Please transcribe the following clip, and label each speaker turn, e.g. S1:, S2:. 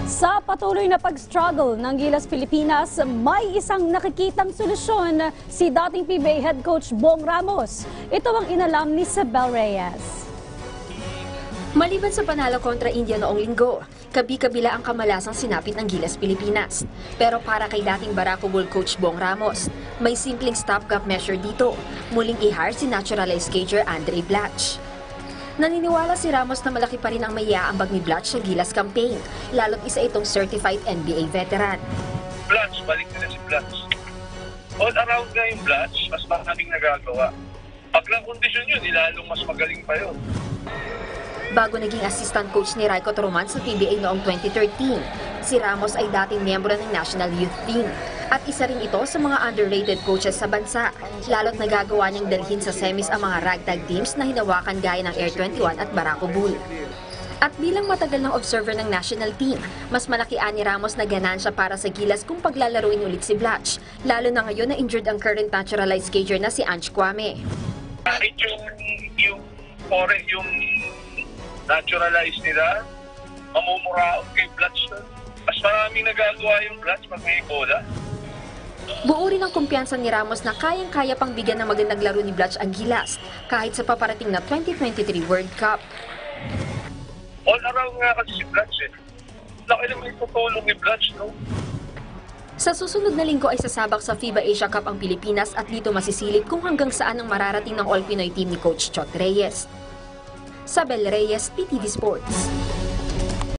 S1: Sa patuloy na pag-struggle ng Gilas Pilipinas, may isang nakikitang solusyon si dating PBA head coach Bong Ramos. Ito ang inalam ni Isabel Reyes.
S2: Maliban sa panalo kontra India noong linggo, kabi-kabila ang kamalasang sinapit ng Gilas Pilipinas. Pero para kay dating Barako Bull coach Bong Ramos, may simpleng stopgap measure dito. Muling i-hire si naturalized skater Andre Blatch. Naniniwala si Ramos na malaki pa rin ang maiaambag ni Blatch sa Gilas campaign, lalo't isa itong certified NBA veteran.
S3: Blatch, balik na si Blatch. All around nga yung Blatch, mas maraming nagagawa. Pag lang kondisyon yun, ilalong mas magaling pa yun.
S2: Bago naging assistant coach ni Raiko Toroman sa PBA noong 2013, si Ramos ay dating miyembro ng National Youth Team. At isa rin ito sa mga underrated coaches sa bansa, lalo't nagagawa niyang dalhin sa semis ang mga ragtag teams na hinawakan gaya ng Air 21 at Barako Bull. At bilang matagal ng observer ng national team, mas malaki ni Ramos na ganansya para sa Gilas kung paglalaruin ulit si Blatch, lalo na ngayon na injured ang current naturalized skater na si Ange Kwame.
S3: Kahit yung naturalized nila, mamumuraon kay Blatch na. Mas maraming nagagawa yung Blatch pag may bola.
S2: Buo rin ang kumpiyansa ni Ramos na kayang-kaya pang bigyan ng magandang laro ni Blatch ang Gilas kahit sa paparating na 2023 World Cup.
S3: All around nga kasi si Blatch eh. Laki naman yung tutulong ni Blatch, no?
S2: Sa susunod na linggo ay sasabak sa FIBA Asia Cup ang Pilipinas at dito masisilip kung hanggang saan ang mararating ng All-Pinoy team ni Coach Chot Reyes. Isabel Reyes, PTV Sports.